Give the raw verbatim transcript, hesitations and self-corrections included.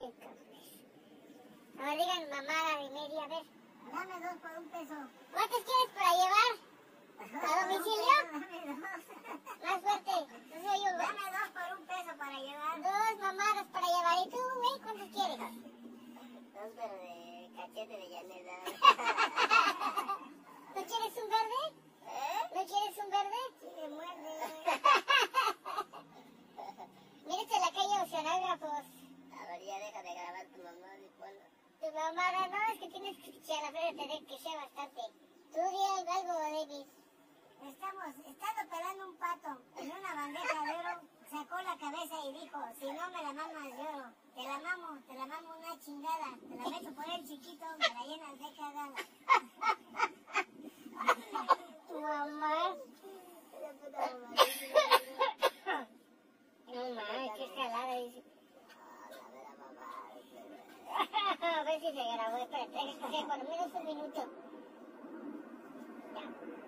A ver, digan mamada y media, a ver. Dame dos por un peso. ¿Cuántos quieres para llevar? ¿A domicilio? Dame dos. Más fuerte. No se oye, ¿verdad? Dame dos por un peso para llevar. Dos mamadas para llevar. ¿Y tú, güey? ¿Cuántos quieres? Dos, pero de cachete de llanera. ¿No quieres un verde? ¿Eh? ¿No quieres un verde? Sí, me muerde. Mírate la calle Oceanógrafos. A ver, ya deja de grabar tu mamá, mi pueblo. Tu mamada, no, es que tienes que escuchar, la verdad, te que sea bastante. Tú di algo, David. Estamos, estando pelando un pato en una bandeja de oro, sacó la cabeza y dijo, si no me la mamas lloro. Te la mamo, te la mamo una chingada. Te la meto por el chiquito, me la llenas de cagada. Tu mamá. No mames, qué escalada, dice. A ver si se grabó, espérate, que por lo menos un minuto. Ya.